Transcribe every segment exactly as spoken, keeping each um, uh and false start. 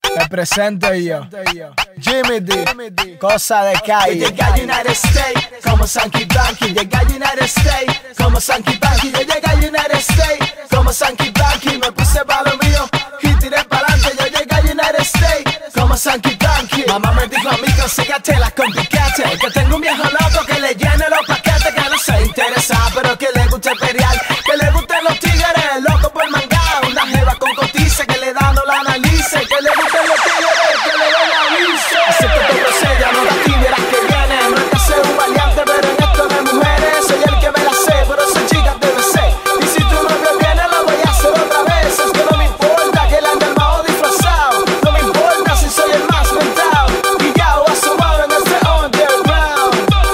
Me presento yo, Jimmy D, cosa de calle. Yo llegué a United States como Sankey Banky. Llegué a United States como Sankey Banky. Yo llegué a United States como Sankey Banky. Me puse pa' lo mío y tiré pa'lante. Yo llegué a United States como Sankey Banky. Mamá me dijo a mí consígatela con piquete, que tengo un viejo loco que le llene los paquetes, que no se interesa, pero que le gusta el perial, que le gusten los tigres, loco por mangar. Una jeva con cotice que le da no la analice, que le gusten los tigres, que le den la avise. Acepto tu proceda, no la tiberas que viene. No es que sea un valiente, pero en esto de mujeres soy el que me la sé, pero esa chica debe ser. Y si tu novio viene, la voy a hacer otra vez. Es que no me importa que la ande armado disfrazado, no me importa si soy el más mentado. Y ya voy a sumar en este underground.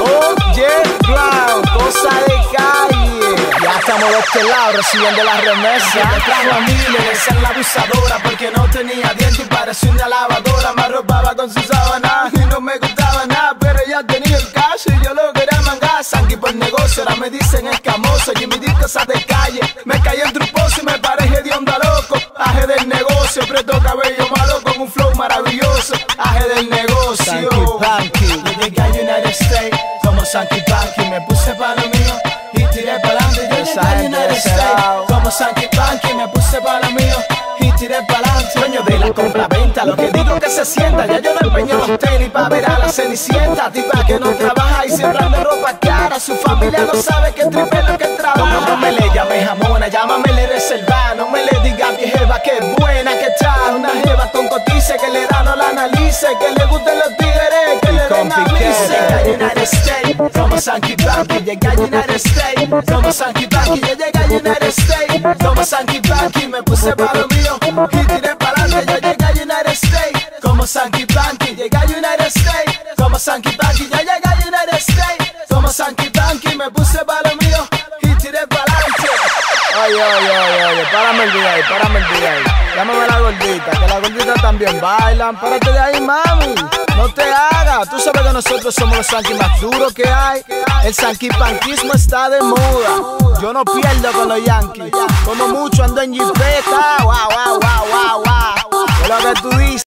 Underground, cosa de calle. Ya estamos de este lado recibiendo la remesa. Me trajo a mí, le decían la abusadora, porque no tenía dientes y parecía una lavadora. Me arropaba con su sábana y no me gustaba nada, pero ella tenía el cash y yo lo quería mangar. Sankey por negocio, ahora me dicen escamoso. Jimmy D, cosas de calle. Me caí en truposo y me parejé de onda loco. Aje del negocio, preto cabello malo con un flow maravilloso. Aje del negocio. Sankey Banky. Yo llegué a United States como Sankey Banky. Me puse pa' lo mío y tiré pa'lante. Yo llegué a United States como Sankey Banky. Me puse pa' lo mío y tiré pa'lante. Dueño de la compra-venta, lo que digo que se sienta. Ya yo no empeño los tenis pa' ver a la cenicienta. Tipa que no trabaja y siempre anda ropa cara. Su familia no sabe que tripe lo que trabaja. No me le llame jamona, llámamele reserva. No me le diga viejeva que buena que está. Una jeva con cotice que le da no la analice, que le gusten los tigres, que le den a mí. Llegué a United States como Sankey Banky. Llegué a United States como Sankey Banky. Yo llegué a United States como Sankey Banky. Me puse pa' lo mío y tiré pa'lante. Yo llegué a United States como Sankey Banky. Llegué a United States como Sankey Banky. Yo llegué a United States como Sankey Banky. Me puse pa' lo mío y tiré pa'lante. Oye, oye, oye, oye, párame el día ahí, párame el día ahí. Llámame la gordita, que las gorditas también bailan. Párate de ahí, mami, no te hagas. Tú sabes que nosotros somos los Sankey más duros que hay. El Sankey Bankismo está de moda. Yo no pierdo con los Yankees. Como mucho ando en jipeta. Wow, wow, wow, wow, wow. Es lo que tú dices.